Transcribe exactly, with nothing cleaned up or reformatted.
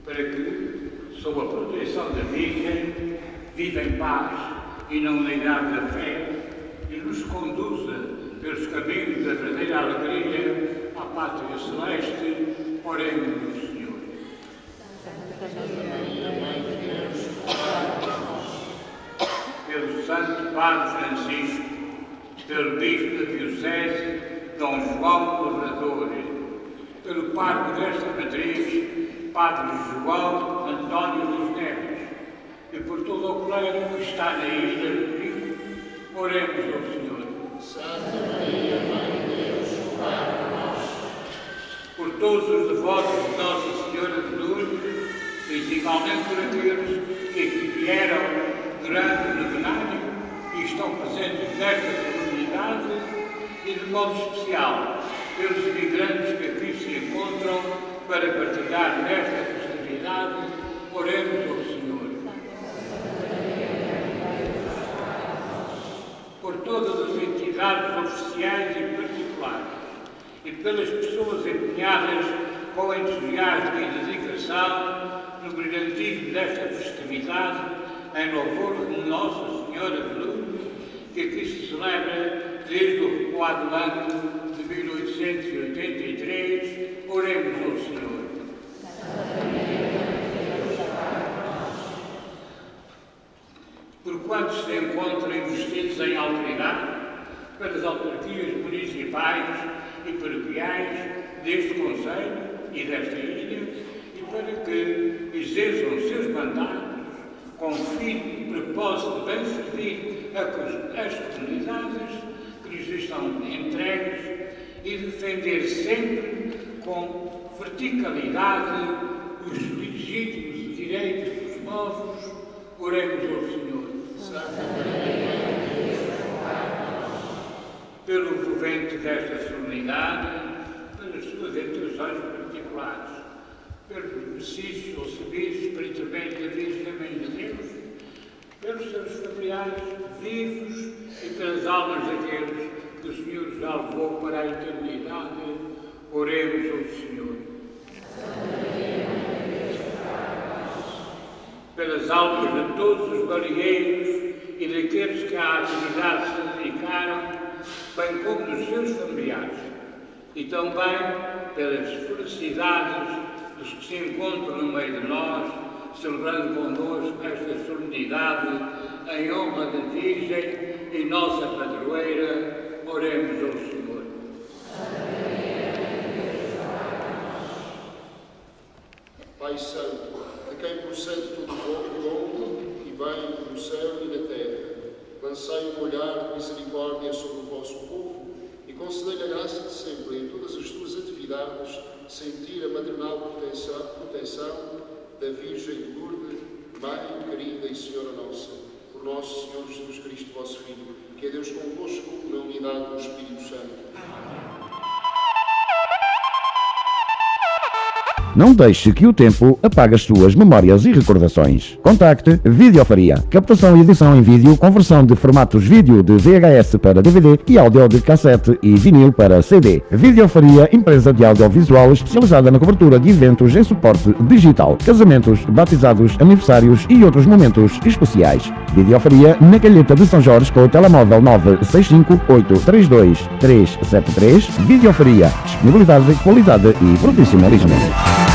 para que, sob a proteção da Virgem, viva em paz e na unidade da fé e nos conduza pelos caminhos da verdadeira alegria à pátria celeste. Oremos no Senhor. Pelo Santo Padre Francisco, pelo Bispo da Diocese, Dom João Lavrador, pelo Parque desta matriz, Padre João António dos Neves, e por todo o clero que está na ilha do Rio, oremos ao Senhor. Santa Maria, Mãe de Deus, rogai por nós. Por todos os devotos de Nossa Senhora de Lourdes, principalmente por aqueles que aqui vieram durante o novenário e estão presentes nesta comunidade, e de modo especial pelos imigrantes que aqui se encontram para partilhar nesta festividade, oremos ao Senhor. Por todas as entidades oficiais e particulares, e pelas pessoas empenhadas com entusiasmo e dedicação no brilhantismo desta festividade, em louvor de Nossa Senhora de Lourdes, que aqui se celebra desde o recuado ano de mil oitocentos e oitenta e três, oremos ao Senhor. Por quantos se encontram investidos em autoridade, pelas autarquias municipais e paroquiais deste Conselho e desta ilha, e para que exerçam os seus mandatos com firme propósito de bem servir as comunidades que lhes estão entregues e defender sempre com verticalidade os legítimos direitos dos povos, oremos ao Senhor. Santa Maria, Mãe de Deus, rogai por nós. Pelo envolvente desta solenidade, pelas suas intenções particulares, pelos benefícios recebidos por intermédio da Virgem Mãe de Deus, pelos seus familiares vivos e pelas almas daqueles que o Senhor já levou para a eternidade, oremos ao Senhor. Pelas almas de todos os marinheiros e daqueles que à atividade se dedicaram, bem como dos seus familiares, e também pelas felicidades dos que se encontram no meio de nós, celebrando connosco esta solenidade em honra da Virgem e nossa padroeira, oremos ao Senhor. Pai Santo, de quem procede todo o bom e bem no céu e na terra, lançai um olhar de misericórdia sobre o vosso povo e concedei-lhe a graça de sempre, em todas as suas atividades, sentir a maternal proteção, proteção da Virgem de Lourdes, Mãe querida e Senhora nossa, por nosso Senhor Jesus Cristo, vosso Filho, que é Deus convosco, na unidade do Espírito Santo. Não deixe que o tempo apague as suas memórias e recordações. Contacte Videofaria. Captação e edição em vídeo, conversão de formatos vídeo de V H S para D V D e áudio de cassete e vinil para C D. Videofaria, empresa de audiovisual especializada na cobertura de eventos em suporte digital, casamentos, batizados, aniversários e outros momentos especiais. Videofaria na Calheta de São Jorge com o telemóvel nove seis cinco oito três dois três sete três. Videofaria, disponibilidade, qualidade e profissionalismo.